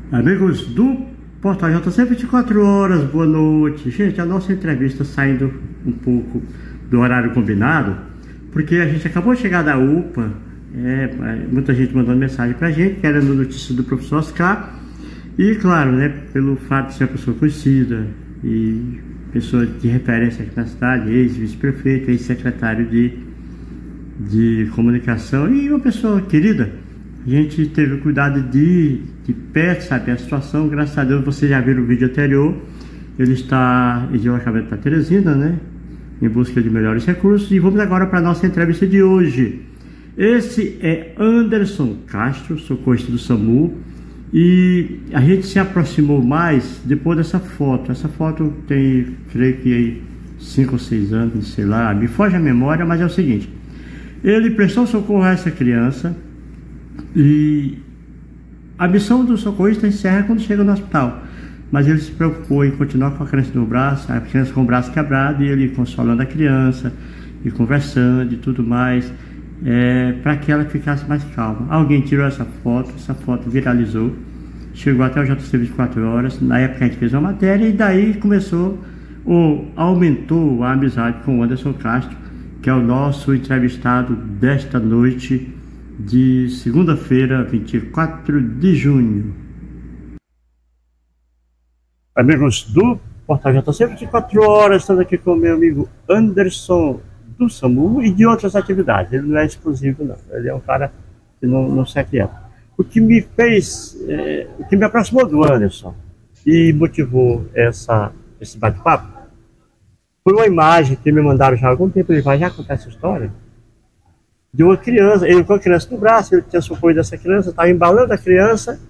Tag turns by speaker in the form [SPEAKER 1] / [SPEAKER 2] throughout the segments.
[SPEAKER 1] Amigos do Portal JC 24 horas, boa noite. Gente, a nossa entrevista saindo um pouco do horário combinado, porque a gente acabou de chegar da UPA, muita gente mandando mensagem pra gente, querendo notícias do professor Oscar, e claro, né, pelo fato de ser uma pessoa conhecida e pessoa de referência aqui na cidade, ex-vice-prefeito, ex-secretário de comunicação e uma pessoa querida. A gente teve o cuidado de perto saber a situação. Graças a Deus, vocês já viram o vídeo anterior. Ele está em deslocamento para Teresina, né? Em busca de melhores recursos. E vamos agora para a nossa entrevista de hoje. Esse é Anderson Castro, socorrista do SAMU. E a gente se aproximou mais depois dessa foto. Essa foto tem, creio que aí 5 ou 6 anos, sei lá. Me foge a memória, mas é o seguinte. Ele prestou socorro a essa criança. E a missão do socorrista encerra quando chega no hospital, mas ele se preocupou em continuar com a criança no braço, a criança com o braço quebrado, e ele consolando a criança e conversando e tudo mais, para que ela ficasse mais calma. Alguém tirou essa foto viralizou, chegou até o JC 24 horas. Na época a gente fez uma matéria e daí começou ou aumentou a amizade com o Anderson Castro, que é o nosso entrevistado desta noite de segunda-feira, 24 de junho. Amigos do Portal JC 24 horas, estamos aqui com o meu amigo Anderson do SAMU e de outras atividades. Ele não é exclusivo não, ele é um cara que não se aquieta. O que me fez, o que me aproximou do Anderson e motivou esse bate-papo foi uma imagem que me mandaram já há algum tempo. Ele vai já contar essa história de uma criança, ele com a criança no braço, ele tinha socorro dessa criança, estava embalando a criança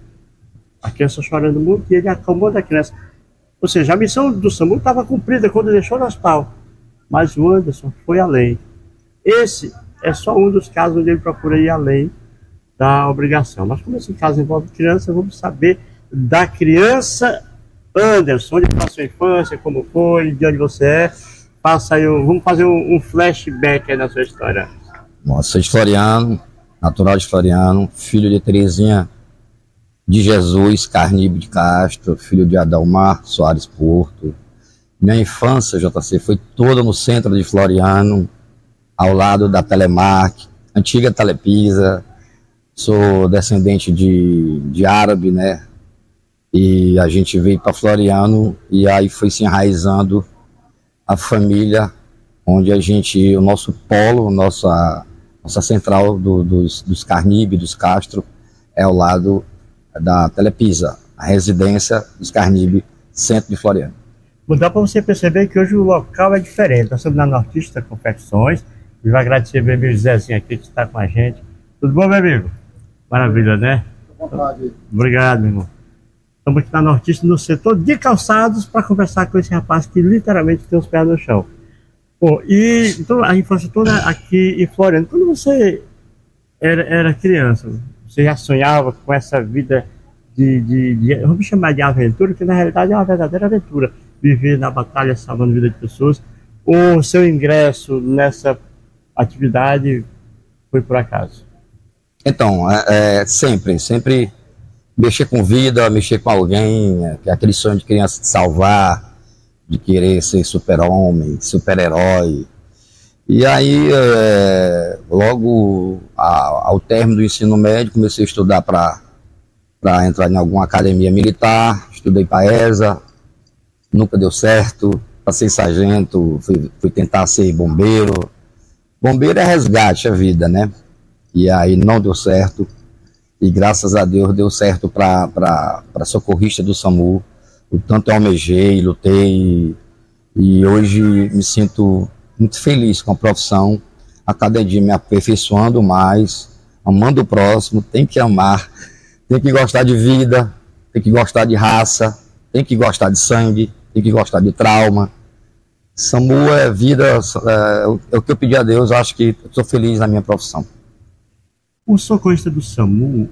[SPEAKER 1] chorando muito, e ele acalmou a criança. Ou seja, a missão do SAMU estava cumprida quando deixou no hospital, mas o Anderson foi além. Esse é só um dos casos onde ele procura ir além da obrigação. Mas como esse caso envolve criança, vamos saber da criança. Anderson, onde foi a sua infância, como foi, de onde você é? Passa aí, vamos fazer um flashback aí na sua história.
[SPEAKER 2] Bom, sou de Floriano, natural de Floriano, filho de Terezinha de Jesus Carnibe de Castro, filho de Adalmar Soares Porto. Minha infância, JC, foi toda no centro de Floriano, ao lado da Telemark, antiga Telepisa. Sou descendente de árabe, né? E a gente veio para Floriano e aí foi se enraizando a família, onde o nosso polo, nossa central dos Carnibe, dos Castro, é ao lado da Telepisa, a residência dos Carnibe, centro de Floriano.
[SPEAKER 1] Dá para você perceber que hoje o local é diferente. Nós estamos na Nortista Confecções, e vai agradecer meu amigo Zezinho aqui que está com a gente. Tudo bom, meu amigo? Maravilha, né? Obrigado, meu irmão. Estamos aqui na Nortista, no setor de calçados, para conversar com esse rapaz que literalmente tem os pés no chão. Bom, e então a infância toda aqui em Floriano. Quando você era criança, você já sonhava com essa vida vamos chamar de aventura, que na realidade é uma verdadeira aventura, viver na batalha salvando a vida de pessoas, ou o seu ingresso nessa atividade foi por acaso?
[SPEAKER 2] Então, sempre mexer com vida, mexer com alguém, aquele sonho de criança de salvar, de querer ser super-homem, super-herói. E aí, logo ao término do ensino médio, comecei a estudar para entrar em alguma academia militar, estudei para a ESA, nunca deu certo, passei sargento, fui tentar ser bombeiro. Bombeiro é resgate a vida, né? E aí não deu certo, e graças a Deus deu certo para socorrista do SAMU. O tanto eu almejei, lutei, e hoje me sinto muito feliz com a profissão, a cada dia me aperfeiçoando mais, amando o próximo. Tem que amar, tem que gostar de vida, tem que gostar de raça, tem que gostar de sangue, tem que gostar de trauma. SAMU é vida, é o que eu pedi a Deus. Eu acho que estou feliz na minha profissão.
[SPEAKER 1] O socorrista do SAMU,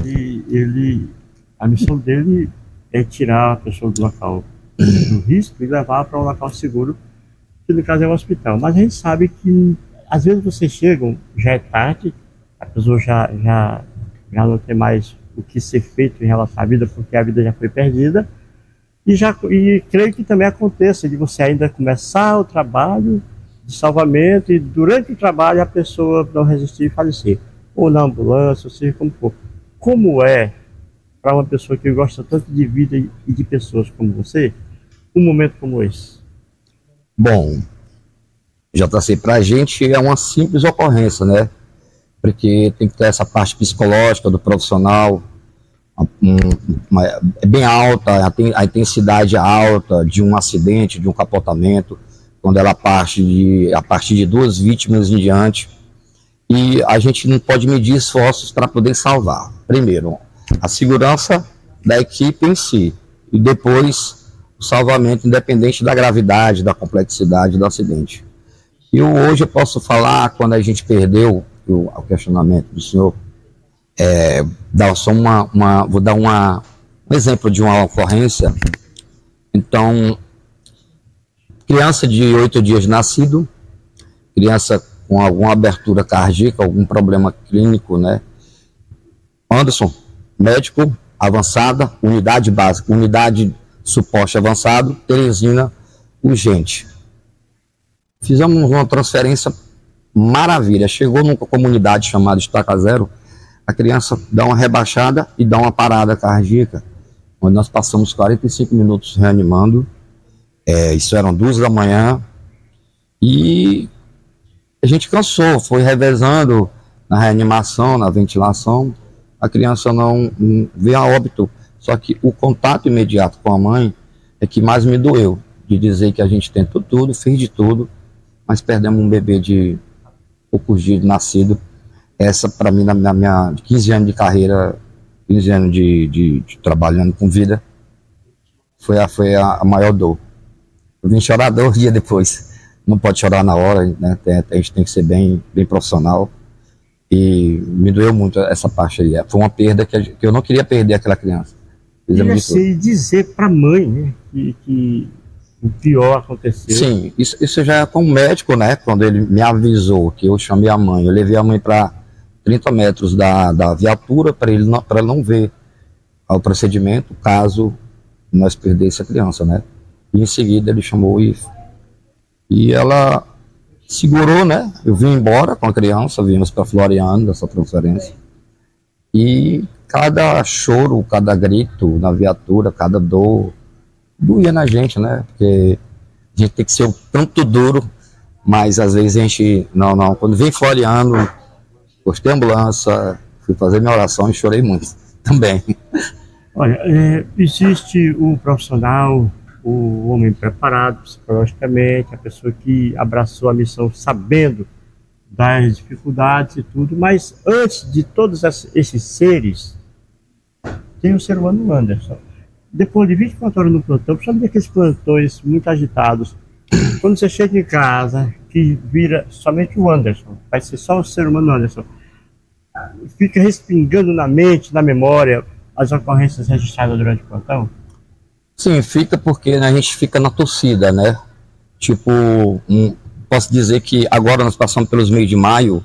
[SPEAKER 1] a missão dele é tirar a pessoa do local do risco e levar para um local seguro, que no caso é o hospital. Mas a gente sabe que às vezes vocês chegam, já é tarde, a pessoa já não tem mais o que ser feito em relação à vida, porque a vida já foi perdida. E creio que também aconteça de você ainda começar o trabalho de salvamento e durante o trabalho a pessoa não resistir e falecer, ou na ambulância, ou seja como for. Como é para uma pessoa que gosta tanto de vida e de pessoas como você, um momento como esse?
[SPEAKER 2] Bom, JC, para a gente é uma simples ocorrência, né? Porque tem que ter essa parte psicológica do profissional, é bem alta, a intensidade alta de um acidente, de um capotamento, quando ela parte a partir de 2 vítimas em diante, e a gente não pode medir esforços para poder salvar. Primeiro, a segurança da equipe em si, e depois o salvamento independente da gravidade, da complexidade do acidente. E hoje eu posso falar, quando a gente perdeu o questionamento do senhor, vou dar um exemplo de uma ocorrência. Então, criança de 8 dias de nascido, criança com alguma abertura cardíaca, algum problema clínico, né? Anderson, médico, avançada, unidade básica, unidade suporte avançado, Teresina, urgente. Fizemos uma transferência maravilha. Chegou numa comunidade chamada Estaca Zero, a criança dá uma rebaixada e dá uma parada cardíaca, onde nós passamos 45 minutos reanimando. Isso eram 2 da manhã, e a gente cansou, foi revezando na reanimação, na ventilação. A criança não veio a óbito, só que o contato imediato com a mãe é que mais me doeu, de dizer que a gente tentou tudo, fez de tudo, mas perdemos um bebê de poucos dias de nascido. Essa, para mim, na minha 15 anos de carreira, 15 anos de trabalhando com vida, foi a maior dor. Eu vim chorar 2 dias depois. Não pode chorar na hora, né? A gente tem que ser bem profissional. E me doeu muito essa parte aí. Foi uma perda que eu não queria perder aquela criança.
[SPEAKER 1] E dizer para a mãe, né, que o pior aconteceu.
[SPEAKER 2] Sim, isso já é com o médico, né? Quando ele me avisou que eu chamei a mãe, eu levei a mãe para 30 metros da viatura para ela não ver o procedimento, caso nós perdesse a criança, né? E em seguida ele chamou e ela segurou, né? Eu vim embora com a criança, vimos para Floriano dessa transferência. E cada choro, cada grito na viatura, cada dor, doía na gente, né? Porque a gente tem que ser o tanto duro, mas às vezes a gente, não. Quando vem Floriano, postei a ambulância, fui fazer minha oração e chorei muito também.
[SPEAKER 1] Olha, existe o profissional, o homem preparado psicologicamente, a pessoa que abraçou a missão sabendo das dificuldades e tudo, mas antes de todos esses seres, tem o ser humano Anderson. Depois de 24 horas no plantão, principalmente aqueles plantões muito agitados, quando você chega em casa, que vira somente o Anderson, vai ser só o ser humano Anderson, fica respingando na mente, na memória, as ocorrências registradas durante o plantão?
[SPEAKER 2] Sim, fica porque, né, a gente fica na torcida, né? Tipo, posso dizer que agora nós passamos pelos meses de maio,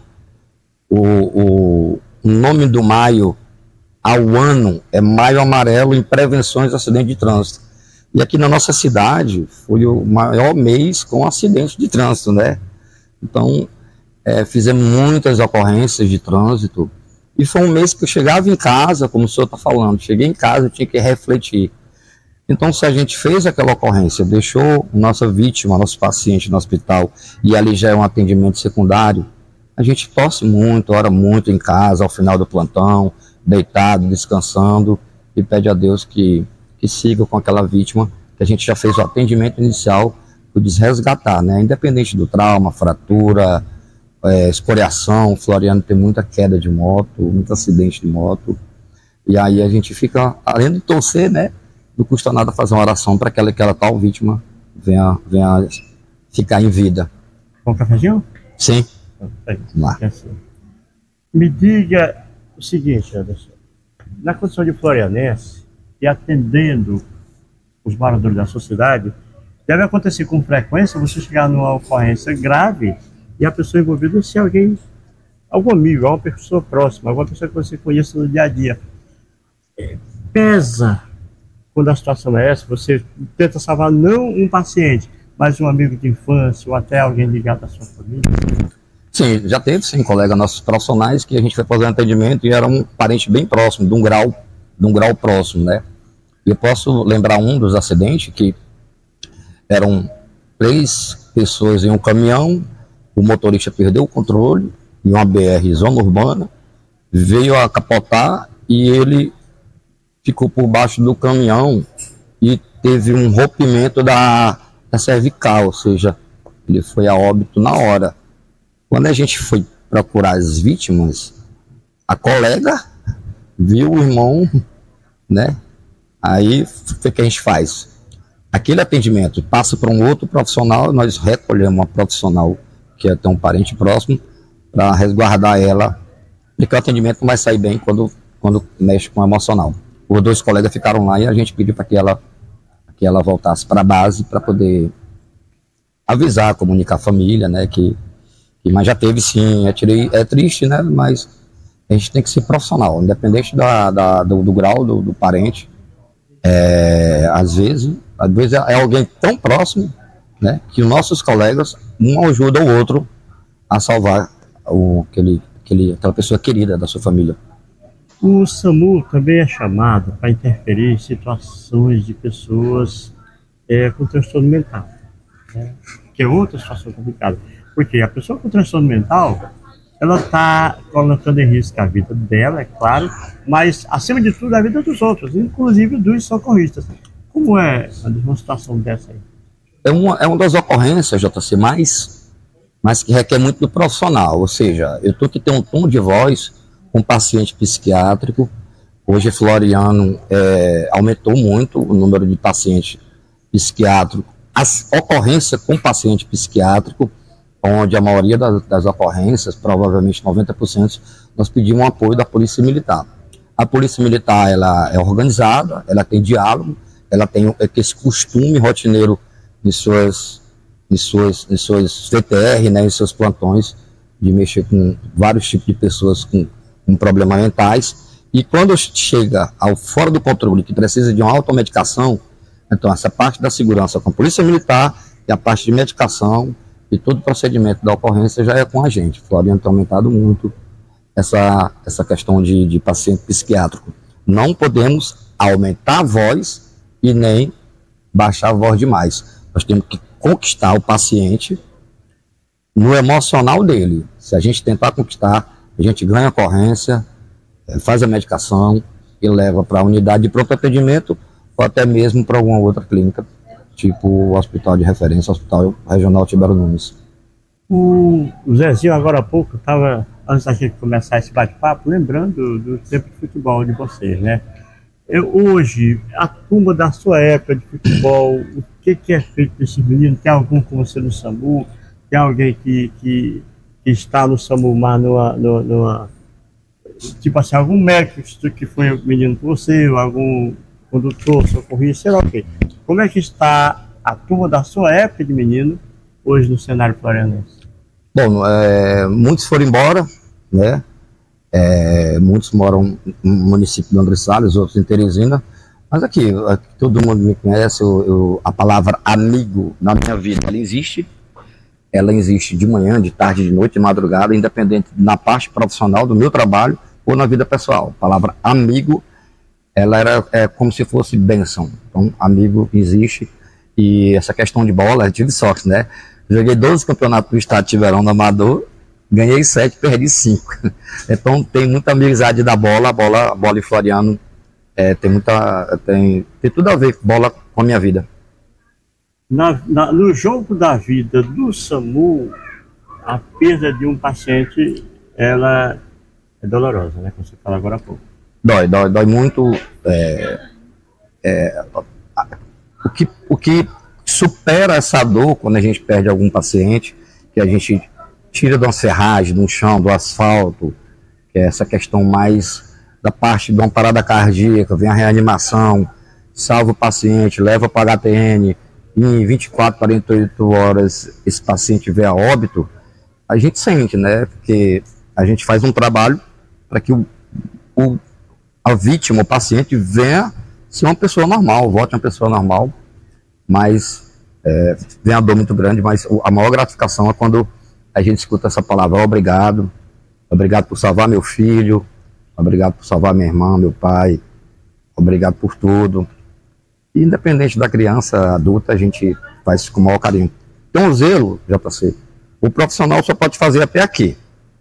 [SPEAKER 2] o nome do maio ao ano é Maio Amarelo em Prevenções de Acidente de Trânsito. E aqui na nossa cidade foi o maior mês com acidente de trânsito, né? Então, fizemos muitas ocorrências de trânsito. E foi um mês que eu chegava em casa, como o senhor está falando, cheguei em casa, eu tinha que refletir. Então, se a gente fez aquela ocorrência, deixou nossa vítima, nosso paciente no hospital, e ali já é um atendimento secundário, a gente torce muito, ora muito em casa, ao final do plantão, deitado, descansando, e pede a Deus que siga com aquela vítima, que a gente já fez o atendimento inicial, para resgatar, né? Independente do trauma, fratura, escoriação. Floriano tem muita queda de moto, muito acidente de moto, e aí a gente fica, além de torcer, né? Não custa nada fazer uma oração para que aquela tal vítima venha ficar em vida.
[SPEAKER 1] Com um cafezinho?
[SPEAKER 2] Sim. Vamos lá.
[SPEAKER 1] Me diga o seguinte, Anderson. Na condição de florianense e atendendo os moradores da sociedade, deve acontecer com frequência você chegar numa ocorrência grave e a pessoa envolvida ser algum amigo, alguma pessoa próxima, alguma pessoa que você conheça no dia a dia. Pesa quando a situação é essa, você tenta salvar não um paciente, mas um amigo de infância ou até alguém ligado à sua família?
[SPEAKER 2] Sim, já teve, sim, colega nossos profissionais que a gente foi fazer um atendimento e era um parente bem próximo, de um grau próximo, né? E eu posso lembrar um dos acidentes que eram 3 pessoas em um caminhão, o motorista perdeu o controle em uma BR zona urbana, veio a capotar e ele ficou por baixo do caminhão e teve um rompimento da cervical, ou seja, ele foi a óbito na hora. Quando a gente foi procurar as vítimas, a colega viu o irmão, né? Aí o que a gente faz? Aquele atendimento passa para um outro profissional, nós recolhemos uma profissional que é até um parente próximo para resguardar ela, porque o atendimento não vai sair bem quando mexe com o emocional. Os 2 colegas ficaram lá e a gente pediu para que ela voltasse para a base para poder avisar, comunicar a família, né? Mas já teve sim, é triste, né? Mas a gente tem que ser profissional, independente do grau do parente. Às vezes é alguém tão próximo, né? Que os nossos colegas, um ajuda o outro a salvar aquela pessoa querida da sua família.
[SPEAKER 1] O SAMU também é chamado para interferir em situações de pessoas com transtorno mental, né? Que é outra situação complicada. Porque a pessoa com transtorno mental, ela está colocando em risco a vida dela, é claro, mas, acima de tudo, a vida dos outros, inclusive dos socorristas. Como é uma situação dessa aí?
[SPEAKER 2] É uma das ocorrências, JC, mas que requer muito do profissional. Ou seja, eu estou que ter um tom de voz com um paciente psiquiátrico. Hoje, Floriano aumentou muito o número de pacientes psiquiátricos. As ocorrências com paciente psiquiátrico, onde a maioria das ocorrências, provavelmente 90%, nós pedimos um apoio da Polícia Militar. A Polícia Militar, ela é organizada, ela tem diálogo, ela tem esse costume rotineiro em suas VTR, né, em seus plantões, de mexer com vários tipos de pessoas com problemas mentais. E quando chega ao fora do controle, que precisa de uma automedicação, então essa parte da segurança com a Polícia Militar e a parte de medicação e todo o procedimento da ocorrência já é com a gente. Floriano tem aumentado muito essa questão de paciente psiquiátrico. Não podemos aumentar a voz e nem baixar a voz demais. Nós temos que conquistar o paciente no emocional dele. Se a gente tentar conquistar, a gente ganha a ocorrência, faz a medicação e leva para a unidade de pronto atendimento ou até mesmo para alguma outra clínica, tipo o hospital de referência, o Hospital Regional Tibério Nunes.
[SPEAKER 1] O Zezinho, agora há pouco, estava, antes da gente começar esse bate-papo, lembrando do tempo de futebol de vocês, né? Hoje, a turma da sua época de futebol, o que é feito desse menino? Tem algum com você no SAMU? Tem alguém que está no SAMU, mas numa tipo assim, algum médico que foi menino com você, ou algum condutor, socorrista, sei lá o quê. Como é que está a turma da sua época de menino hoje no cenário florianense?
[SPEAKER 2] Bom, muitos foram embora, né? Muitos moram no município de André Salles, outros em Teresina. Mas aqui todo mundo me conhece, a palavra amigo na minha vida, ela existe. Ela existe de manhã, de tarde, de noite, de madrugada, independente na parte profissional do meu trabalho ou na vida pessoal. A palavra amigo, ela é como se fosse bênção. Então, amigo existe. E essa questão de bola, eu tive sorte, né? Joguei 12 campeonatos do estado de Tiverão no Amador, ganhei 7, perdi 5. Então, tem muita amizade da bola. A bola em Floriano tem tudo a ver com bola com a minha vida.
[SPEAKER 1] No jogo da vida do SAMU, a perda de um paciente, ela é dolorosa, né? Como você falou agora há pouco.
[SPEAKER 2] Dói muito. O que supera essa dor quando a gente perde algum paciente, que a gente tira de uma serragem, de um chão, do asfalto, que é essa questão mais da parte de uma parada cardíaca, vem a reanimação, salva o paciente, leva para a HTN, em 24, 48 horas esse paciente vê a óbito, a gente sente, né? Porque a gente faz um trabalho para que o a vítima, o paciente, venha ser uma pessoa normal, volte uma pessoa normal, mas vem a dor muito grande, mas a maior gratificação é quando a gente escuta essa palavra: obrigado, obrigado por salvar meu filho, obrigado por salvar minha irmã, meu pai, obrigado por tudo. E, independente da criança, adulta, a gente faz isso com o maior carinho. Então, o zelo, JC, o profissional só pode fazer até aqui.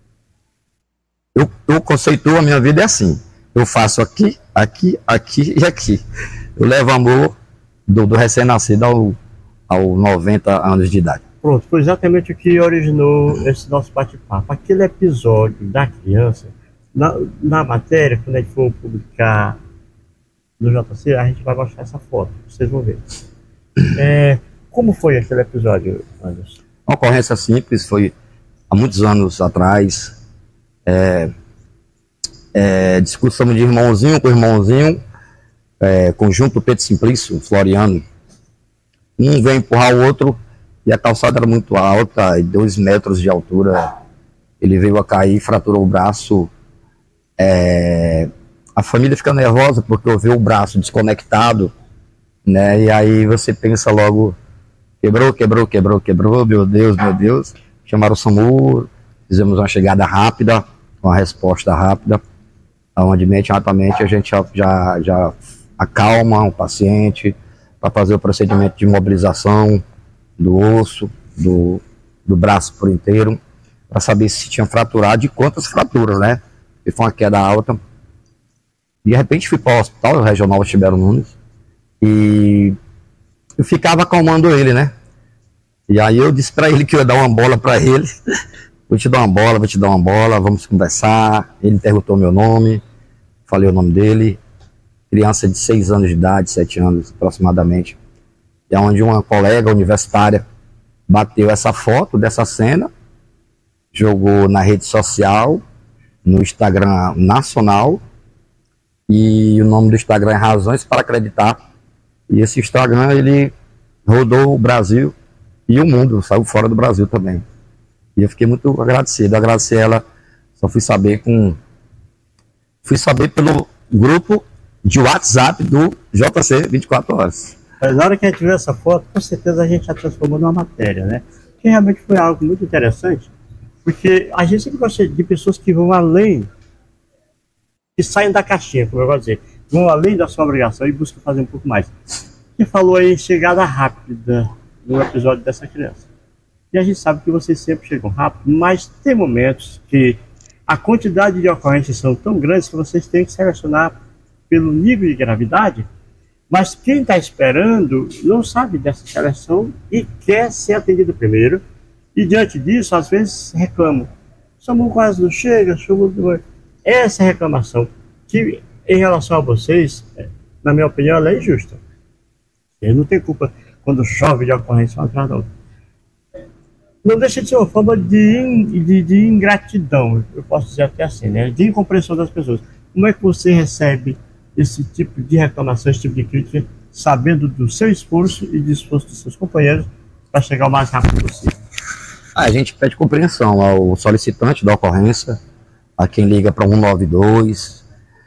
[SPEAKER 2] Eu conceituo a minha vida é assim: eu faço aqui, aqui, aqui e aqui. Eu levo amor do recém-nascido ao 90 anos de idade.
[SPEAKER 1] Pronto, foi exatamente o que originou esse nosso bate-papo. Aquele episódio da criança, na matéria, quando a gente for publicar no JC, a gente vai mostrar essa foto, vocês vão ver. Como foi aquele episódio, Anderson?
[SPEAKER 2] Uma ocorrência simples, foi há muitos anos atrás. Discussão de irmãozinho com irmãozinho, conjunto Pedro Simplício, Floriano. Um veio empurrar o outro e a calçada era muito alta, 2 metros de altura. Ele veio a cair, fraturou o braço. A família fica nervosa porque eu vi o braço desconectado, né? E aí você pensa logo: quebrou, meu Deus. Chamaram o SAMU, fizemos uma chegada rápida, uma resposta rápida, onde imediatamente a gente já acalma o paciente para fazer o procedimento de imobilização do osso, do braço por inteiro, para saber se tinha fraturado e quantas fraturas, né? E foi uma queda alta. De repente fui para o hospital regional Tibério Nunes e eu ficava acalmando ele, né? E aí eu disse para ele que eu ia dar uma bola para ele. Vou te dar uma bola, vamos conversar. Ele perguntou meu nome, falei o nome dele. Criança de 6 anos de idade, 7 anos aproximadamente. É onde uma colega universitária bateu essa foto dessa cena, jogou na rede social, no Instagram nacional, e o nome do Instagram é Razões para Acreditar. E esse Instagram, ele rodou o Brasil e o mundo, saiu fora do Brasil também. E eu fiquei muito agradecido. Agradecer ela, só fui saber pelo grupo de WhatsApp do JC 24 horas.
[SPEAKER 1] Mas na hora que a gente viu essa foto, com certeza a gente já transformou numa matéria, né? Que realmente foi algo muito interessante, porque a gente sempre gosta de pessoas que vão além, que saem da caixinha, como eu gosto de dizer, vão além da sua obrigação e buscam fazer um pouco mais. Você falou aí chegada rápida no episódio dessa criança. E a gente sabe que vocês sempre chegam rápido, mas tem momentos que a quantidade de ocorrências são tão grandes que vocês têm que selecionar pelo nível de gravidade, mas quem está esperando não sabe dessa seleção e quer ser atendido primeiro, e diante disso, às vezes reclamam: SAMU quase não chega, essa reclamação, que em relação a vocês, na minha opinião, ela é injusta. Ele não tem culpa quando chove de ocorrência uma atrás da outra. Não deixa de ser uma forma de ingratidão, eu posso dizer até assim, né? De incompreensão das pessoas. Como é que você recebe esse tipo de reclamação, esse tipo de crítica, sabendo do seu esforço e do esforço dos seus companheiros para chegar o mais rápido possível?
[SPEAKER 2] A gente pede compreensão ao solicitante da ocorrência, a quem liga para 192.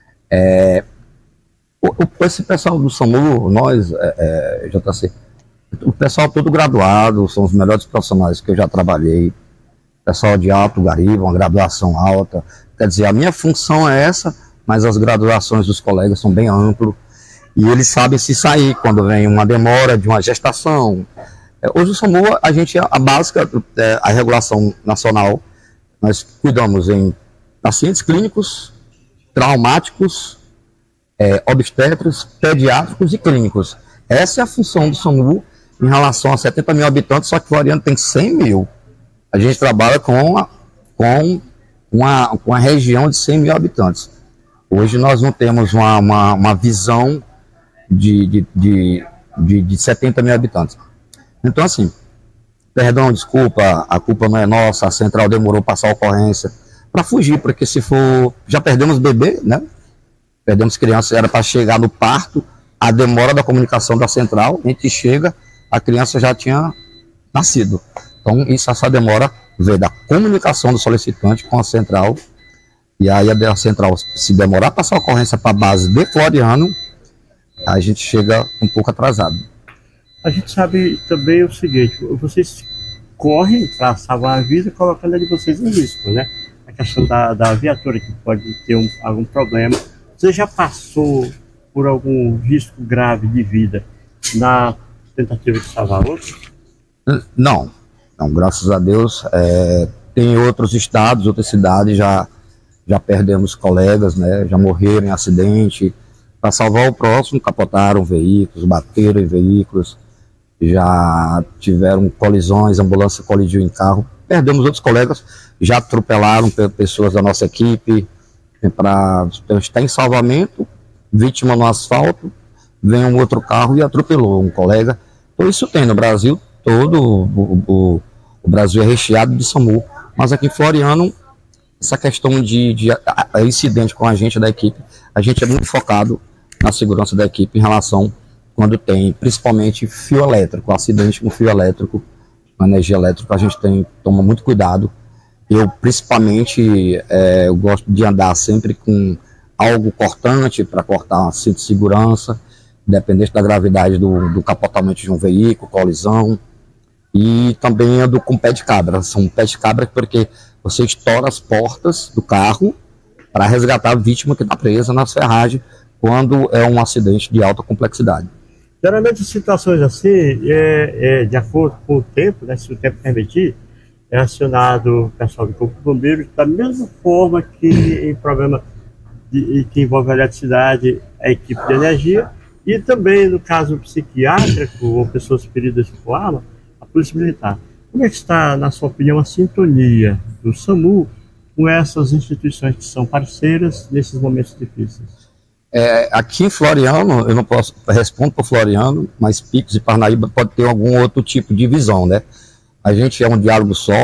[SPEAKER 2] Esse pessoal do SAMU, nós, JC, o pessoal todo graduado, são os melhores profissionais que eu já trabalhei, pessoal de alto garimpo, uma graduação alta. Quer dizer, a minha função é essa, mas as graduações dos colegas são bem amplas e eles sabem se sair quando vem uma demora de uma gestação. Hoje o SAMU, a básica, a regulação nacional, nós cuidamos em pacientes clínicos, traumáticos, obstetras, pediátricos e clínicos. Essa é a função do SAMU em relação a 70 mil habitantes, só que Floriano tem 100 mil. A gente trabalha com uma região de 100 mil habitantes. Hoje nós não temos uma visão de 70 mil habitantes. Então, assim, perdão, desculpa, a culpa não é nossa, a central demorou para passar a ocorrência, para fugir, porque se for, já perdemos bebê, né? Perdemos criança, era para chegar no parto, a demora da comunicação da central, a gente chega, a criança já tinha nascido. Então, essa demora veio da comunicação do solicitante com a central, E aí a central, se demorar a passar a ocorrência para a base de Floriano, a gente chega um pouco atrasado.
[SPEAKER 1] A gente sabe também o seguinte, vocês correm para salvar a vida colocando a de vocês em risco, né? A questão da viatura que pode ter algum problema. Você já passou por algum risco grave de vida na tentativa de salvar outro?
[SPEAKER 2] Não, graças a Deus. Tem outros estados, outras cidades, já perdemos colegas, né? Já morreram em acidente. Para salvar o próximo, capotaram veículos, bateram em veículos, já tiveram colisões, a ambulância colidiu em carro. Perdemos outros colegas, já atropelaram pessoas da nossa equipe. Está em salvamento, vítima no asfalto, vem um outro carro e atropelou um colega. Então isso tem no Brasil todo, o Brasil é recheado de SAMU, mas aqui em Floriano, essa questão de incidente com a gente da equipe, a gente é muito focado na segurança da equipe em relação quando tem, principalmente fio elétrico, acidente com fio elétrico, com energia elétrica, a gente toma muito cuidado. Eu, principalmente, eu gosto de andar sempre com algo cortante para cortar cinto de segurança, independente da gravidade do capotamento de um veículo, colisão. E também ando com pé de cabra. São pé de cabra porque você estoura as portas do carro para resgatar a vítima que está presa nas ferragens quando é um acidente de alta complexidade.
[SPEAKER 1] Geralmente, situações assim, de acordo com o tempo, né, se o tempo permitir, é acionado o pessoal do Corpo de Bombeiros da mesma forma que em problema que envolve a eletricidade, a equipe de energia, e também no caso psiquiátrico ou pessoas feridas por arma, a Polícia Militar. Como é que está, na sua opinião, a sintonia do SAMU com essas instituições que são parceiras nesses momentos difíceis?
[SPEAKER 2] Aqui em Floriano, eu não posso responder por Floriano, mas Picos e Parnaíba pode ter algum outro tipo de visão, né? A gente é um diálogo só,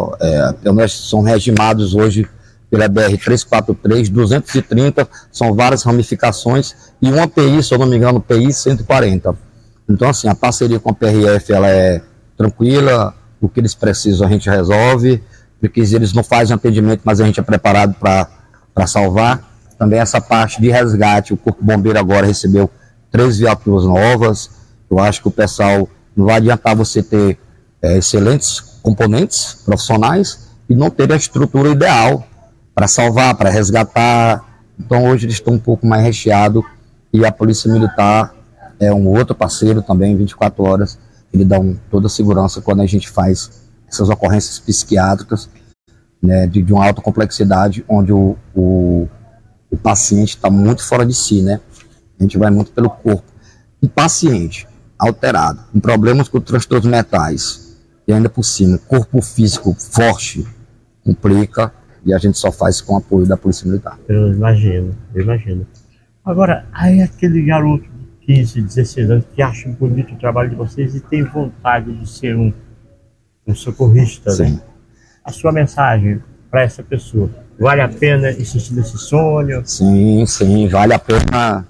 [SPEAKER 2] são regimados hoje pela BR-343, 230, são várias ramificações, e uma PI, se eu não me engano, PI 140. Então, assim, a parceria com a PRF, ela é tranquila, o que eles precisam a gente resolve, porque eles não fazem atendimento, mas a gente é preparado para salvar. Também essa parte de resgate, o Corpo Bombeiro agora recebeu 3 viaturas novas. Eu acho que o pessoal, não vai adiantar você ter excelentes componentes profissionais e não ter a estrutura ideal para salvar, para resgatar. Então hoje eles estão um pouco mais recheados e a Polícia Militar é um outro parceiro também, 24 horas. Ele dá toda a segurança quando a gente faz essas ocorrências psiquiátricas, né, de uma alta complexidade, onde o paciente está muito fora de si, né? A gente vai muito pelo corpo. Um paciente alterado, com problemas com transtornos mentais, e ainda por cima, corpo físico forte, complica, e a gente só faz com o apoio da Polícia Militar.
[SPEAKER 1] Eu imagino. Agora, aí aquele garoto de 15, 16 anos que acha bonito o trabalho de vocês e tem vontade de ser um socorrista,
[SPEAKER 2] sim,
[SPEAKER 1] né? A sua mensagem para essa pessoa: vale a pena insistir nesse sonho?
[SPEAKER 2] Sim, vale a pena.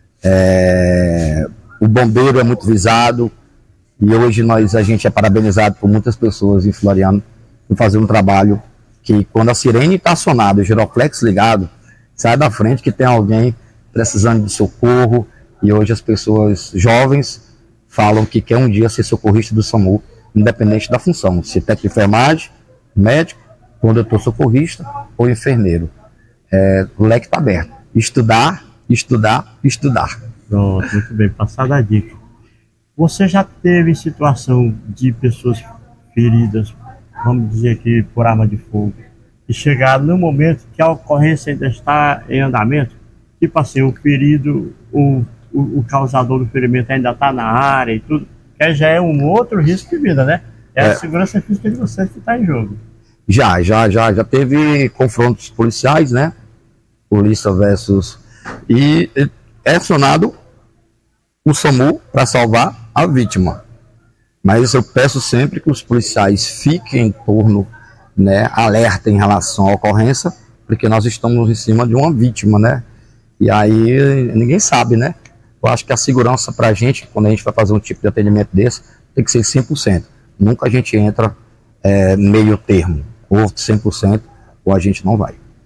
[SPEAKER 2] O bombeiro é muito visado e hoje a gente é parabenizado por muitas pessoas em Floriano por fazer um trabalho que, quando a sirene está acionada, o giroflex ligado, sai da frente que tem alguém precisando de socorro. E hoje as pessoas jovens falam que quer um dia ser socorrista do SAMU, independente da função, se técnico de enfermagem, médico, condutor socorrista ou enfermeiro. O leque está aberto. Estudar.
[SPEAKER 1] Pronto, muito bem, passada a dica. Você já teve situação de pessoas feridas, vamos dizer aqui, por arma de fogo, e chegaram no momento que a ocorrência ainda está em andamento? Tipo assim, o ferido, o causador do ferimento ainda está na área e tudo, que já é um outro risco de vida, né? A segurança física de vocês que está em jogo. Já
[SPEAKER 2] teve confrontos policiais, né? Polícia versus... E é acionado o SAMU para salvar a vítima. Mas eu peço sempre que os policiais fiquem em torno, né, alerta em relação à ocorrência, porque nós estamos em cima de uma vítima, né? E aí ninguém sabe, né? Eu acho que a segurança para a gente, quando a gente vai fazer um tipo de atendimento desse, tem que ser 100%. Nunca a gente entra meio termo, ou 100%, ou a gente não vai.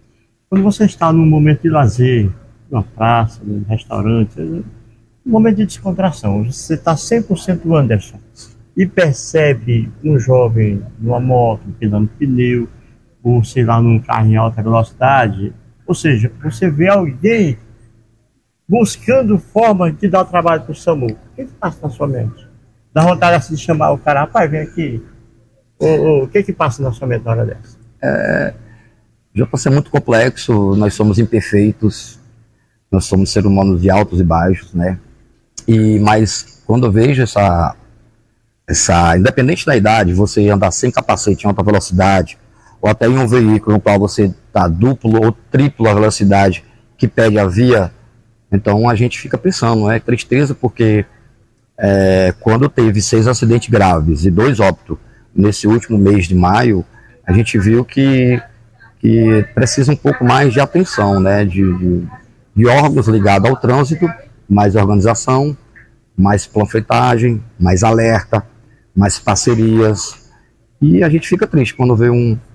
[SPEAKER 1] Quando você está num momento de lazer, numa praça, num restaurante, um momento de descontração, você está 100% Anderson e percebe um jovem numa moto, pegando pneu, ou sei lá, num carro em alta velocidade, ou seja, você vê alguém buscando forma de dar trabalho para o SAMU. O que passa na sua mente? Dá vontade assim, de chamar o cara, rapaz, vem aqui. O que passa na sua mente na hora dessa?
[SPEAKER 2] Já pode ser muito complexo, nós somos imperfeitos, nós somos seres humanos de altos e baixos, né? Mas quando eu vejo independente da idade, você andar sem capacete em alta velocidade, ou até em um veículo no qual você está duplo ou triplo a velocidade que pede a via, então a gente fica pensando, é tristeza, porque quando teve 6 acidentes graves e 2 óbitos nesse último mês de maio, a gente viu que precisa um pouco mais de atenção, né, de órgãos ligados ao trânsito, mais organização, mais panfletagem, mais alerta, mais parcerias. E a gente fica triste quando vê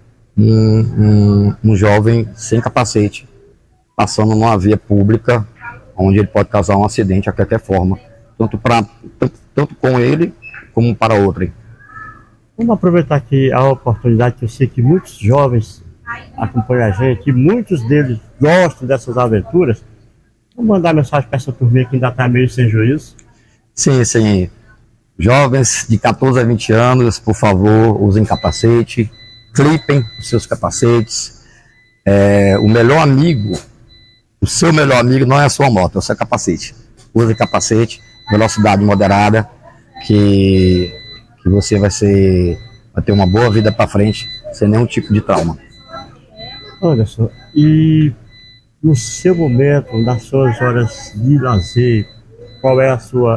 [SPEAKER 2] um jovem sem capacete passando numa via pública onde ele pode causar um acidente a qualquer forma, tanto com ele como para outrem.
[SPEAKER 1] Vamos aproveitar aqui a oportunidade, que eu sei que muitos jovens acompanham a gente e muitos deles gostam dessas aventuras. Vamos mandar mensagem para essa turminha que ainda está meio sem juízo.
[SPEAKER 2] Sim, sim. Jovens de 14 a 20 anos, por favor, usem capacete, clipem os seus capacetes. O seu melhor amigo não é a sua moto, é o seu capacete. Use capacete, velocidade moderada, que você vai ter uma boa vida para frente, sem nenhum tipo de trauma.
[SPEAKER 1] Anderson, e no seu momento, nas suas horas de lazer, qual é o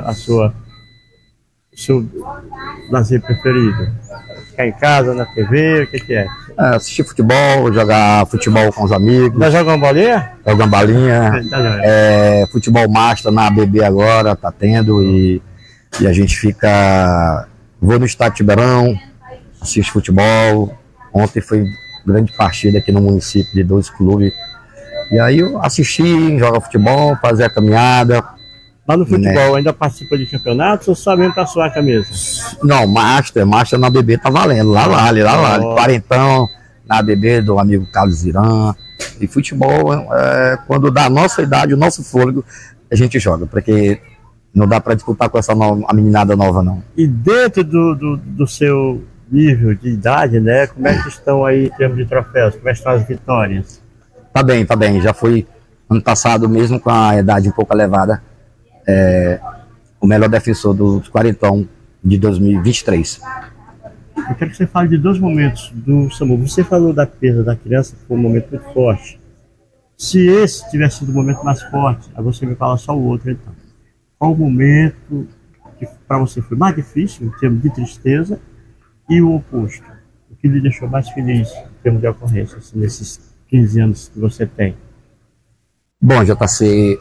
[SPEAKER 1] seu lazer preferido? Ficar em casa, na TV, o que é?
[SPEAKER 2] Assistir futebol, jogar futebol com os amigos.
[SPEAKER 1] Já joga uma bolinha?
[SPEAKER 2] Joga uma balinha. Futebol master na ABB agora, tá tendo, e a gente fica... Vou no estádio Tiberão, assisto futebol. Ontem foi grande partida aqui no município de 2 clubes. E aí eu assisti, joga futebol, fazer a caminhada.
[SPEAKER 1] Lá no futebol, ainda participa de campeonatos ou só mesmo para suar a camisa?
[SPEAKER 2] Não, Master na ABB tá valendo, lá vale. Quarentão, na ABB do amigo Carlos Irã. E futebol, quando dá a nossa idade, o nosso fôlego, a gente joga, porque não dá para disputar com a meninada nova, não.
[SPEAKER 1] E dentro do seu nível de idade, né, como é que estão aí em termos de troféus? Como é que estão as vitórias?
[SPEAKER 2] Tá bem. Já foi ano passado, mesmo com a idade um pouco elevada, o melhor defensor dos quarentão de 2023.
[SPEAKER 1] Eu quero que você fale de 2 momentos do SAMU. Você falou da perda da criança, que foi um momento muito forte. Se esse tivesse sido o momento mais forte, aí você me fala só o outro, então. Qual o momento que para você foi mais difícil, em termos de tristeza, e o oposto? O que lhe deixou mais feliz, em termos de ocorrência, assim, nesses 15 anos que você tem?
[SPEAKER 2] Bom, JC,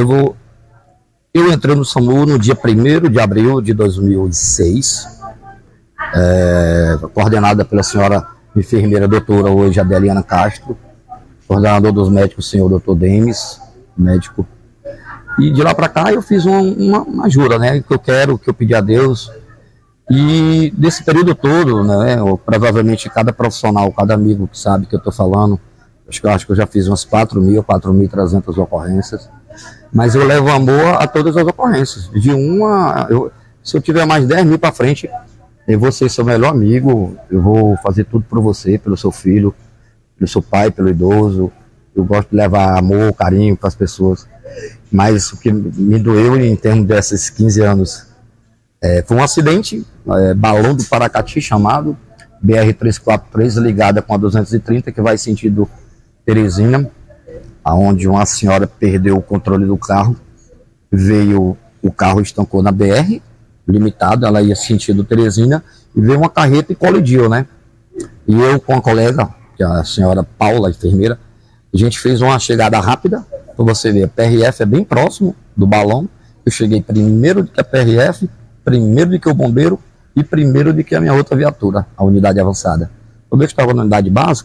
[SPEAKER 2] eu entrei no SAMU no dia 1º de abril de 2006, coordenada pela senhora enfermeira doutora hoje Adeliana Castro, coordenador dos médicos, senhor doutor Demis, médico. E de lá para cá eu fiz uma jura, né, que eu pedi a Deus. E desse período todo, né, provavelmente cada profissional, cada amigo que sabe que eu estou falando, acho que eu já fiz umas 4.300 ocorrências. Mas eu levo amor a todas as ocorrências. Se eu tiver mais 10.000 para frente, eu vou ser seu melhor amigo, eu vou fazer tudo por você, pelo seu filho, pelo seu pai, pelo idoso. Eu gosto de levar amor, carinho para as pessoas. Mas o que me doeu em termos desses 15 anos foi um acidente, balão do Paracati, chamado BR-343, ligada com a 230, que vai sentido Teresina, aonde uma senhora perdeu o controle do carro, o carro estancou na BR, limitado, ela ia sentido Teresina, e veio uma carreta e colidiu, né? E eu com a colega, que é a senhora Paula, enfermeira, a gente fez uma chegada rápida, para você ver, a PRF é bem próximo do balão, eu cheguei primeiro do que a PRF, primeiro do que o bombeiro, e primeiro do que a minha outra viatura, a unidade avançada. Quando eu estava na unidade básica,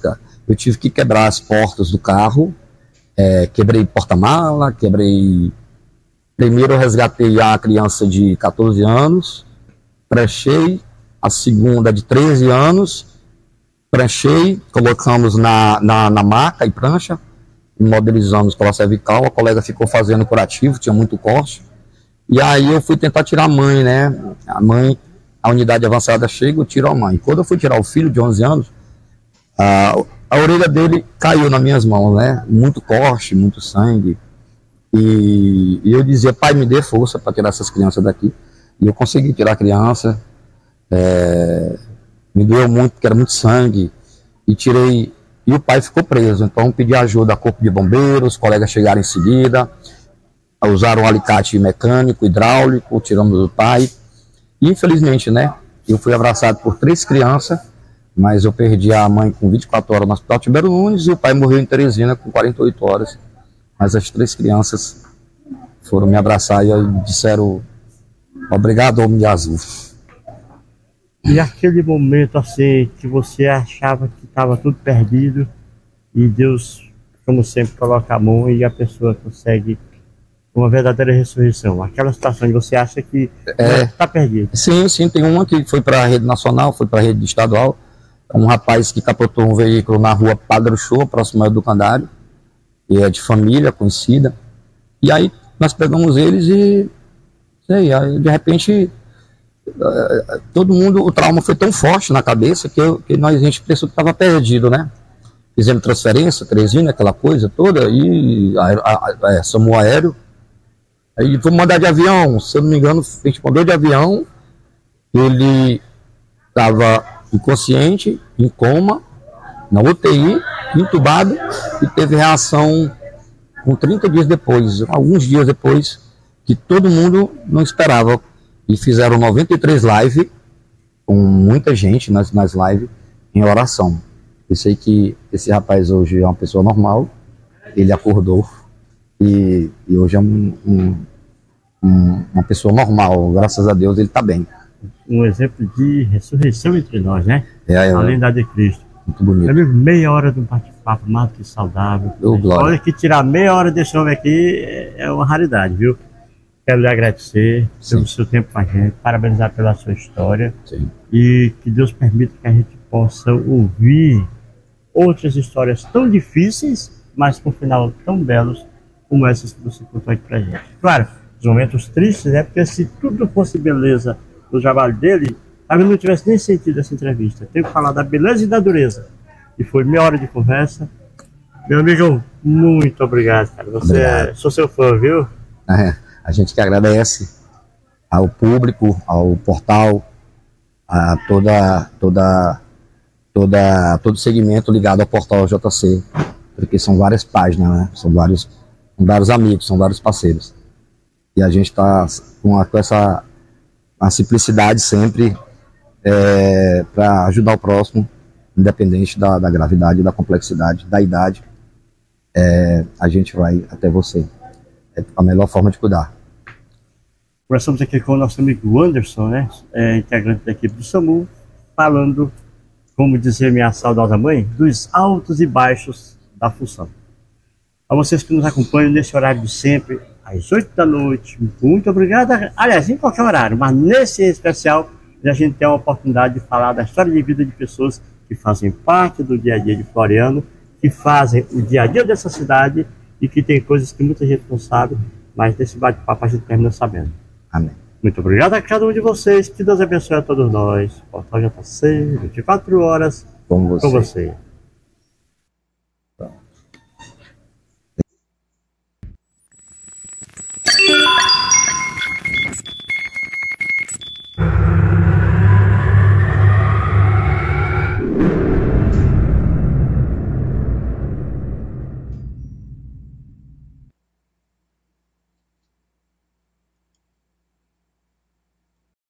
[SPEAKER 2] eu tive que quebrar as portas do carro, quebrei porta-mala, primeiro eu resgatei a criança de 14 anos, pranchei, a segunda de 13 anos, pranchei, colocamos na maca e prancha, imobilizamos pela cervical, a colega ficou fazendo curativo, tinha muito corte, e aí eu fui tentar tirar a mãe, né? A unidade avançada chega, eu tiro a mãe. Quando eu fui tirar o filho de 11 anos, a orelha dele caiu nas minhas mãos, né? Muito corte, muito sangue. E eu dizia, pai, me dê força para tirar essas crianças daqui. E eu consegui tirar a criança. Me doeu muito, porque era muito sangue. E tirei. E o pai ficou preso. Então pedi ajuda ao corpo de bombeiros, os colegas chegaram em seguida. Usaram um alicate mecânico, hidráulico, tiramos o pai. E infelizmente, né? Eu fui abraçado por 3 crianças. Mas eu perdi a mãe com 24 horas no Hospital Tibério Nunes e o pai morreu em Teresina com 48 horas. Mas as 3 crianças foram me abraçar e disseram obrigado, homem de azul.
[SPEAKER 1] E aquele momento assim que você achava que estava tudo perdido e Deus, como sempre, coloca a mão e a pessoa consegue uma verdadeira ressurreição. Aquela situação que você acha que está perdido.
[SPEAKER 2] Sim, tem uma que foi para a rede nacional, foi para a rede estadual. Um rapaz que capotou um veículo na rua Padre Show, próximo ao Educandário, e é de família conhecida. E aí nós pegamos eles e aí, de repente todo mundo, o trauma foi tão forte na cabeça que a gente pensou que estava perdido, né? Fizemos transferência, Teresina, aquela coisa toda, e SAMU aéreo. Aí vamos mandar de avião, se eu não me engano, a gente mandou de avião, ele estava inconsciente, em coma, na UTI, entubado, e teve reação com 30 dias depois, alguns dias depois, que todo mundo não esperava. E fizeram 93 lives, com muita gente nas lives, em oração. Eu sei que esse rapaz hoje é uma pessoa normal, ele acordou, e hoje é uma pessoa normal, graças a Deus ele está bem.
[SPEAKER 1] Um exemplo de ressurreição entre nós, né? Além da de Cristo.
[SPEAKER 2] Muito bonito.
[SPEAKER 1] Amigo, meia hora de um bate-papo mais que saudável. Olha que tirar meia hora desse homem aqui é uma raridade, viu? Quero lhe agradecer pelo seu tempo com a gente, parabenizar pela sua história.
[SPEAKER 2] Sim.
[SPEAKER 1] E que Deus permita que a gente possa ouvir outras histórias tão difíceis, mas com final tão belos como essas que você contou aqui pra gente. Claro, os momentos tristes, né? Porque se tudo fosse beleza do trabalho dele, talvez não tivesse nem sentido essa entrevista. Tenho que falar da beleza e da dureza. E foi meia hora de conversa. Meu amigo, muito obrigado, cara. Sou seu fã, viu?
[SPEAKER 2] A gente que agradece ao público, ao portal, a todo o segmento ligado ao portal JC, porque são várias páginas, né? São vários amigos, são vários parceiros. E a gente está com essa a simplicidade sempre para ajudar o próximo, independente da gravidade, da complexidade, da idade. A gente vai até você. É a melhor forma de cuidar.
[SPEAKER 1] Conversamos aqui com o nosso amigo Anderson, né? Integrante da equipe do SAMU, falando, como dizia minha saudosa mãe, dos altos e baixos da função. A vocês que nos acompanham nesse horário de sempre, às 8 da noite, muito obrigado. Aliás, em qualquer horário, mas nesse especial, a gente tem a oportunidade de falar da história de vida de pessoas que fazem parte do dia a dia de Floriano, que fazem o dia a dia dessa cidade e que tem coisas que muita gente não sabe, mas desse bate-papo a gente termina sabendo.
[SPEAKER 2] Amém.
[SPEAKER 1] Muito obrigado a cada um de vocês, que Deus abençoe a todos nós. Portal JC, 24 horas
[SPEAKER 2] com você.
[SPEAKER 1] Com você.